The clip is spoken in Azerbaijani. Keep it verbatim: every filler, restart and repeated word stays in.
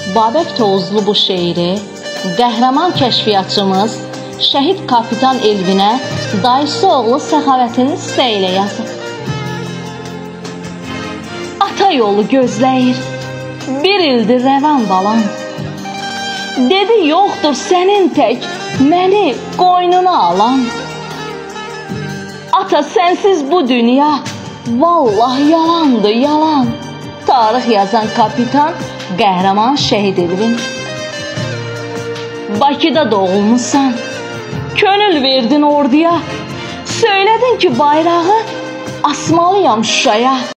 Babək Tovuzlu bu şeiri qəhrəman kəşfiyyatçımız şəhid kapitan Elvinə dayısı oğlu Səxavətinin istəyi ilə yazıb. Ata yolu gözləyir, bir ildir rəvan balam. Dedi, yoxdur sənin tək, məni qoynuna alan. Ata, sənsiz bu dünya, vallahi yalandır, yalan. Tarix yazan kapitan, qəhrəman şəhid Elvin. Bakıda doğulmuşsan, könül verdin orduya, söylədin ki, bayrağı asmalıyam Şuşaya.